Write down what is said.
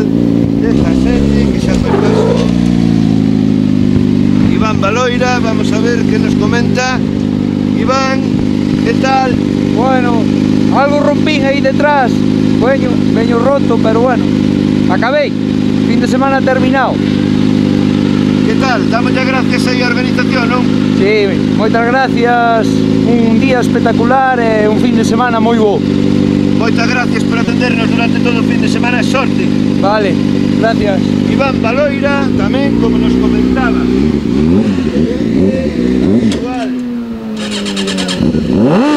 17, que xa foi paso. Iván Baloira, vamos a ver que nos comenta. Iván, que tal? Bueno, algo rompín aí detrás, veño roto, pero bueno, acabei, fin de semana terminado. Que tal? Damos ya gracias aí a organización, non? Sí, moitas gracias, un día espectacular e un fin de semana moi bo. Moitas gracias por atendernos durante todo o fin de semana e sorte. Vale, gracias. Iván Baloira, tamén, como nos comentaba. Igual.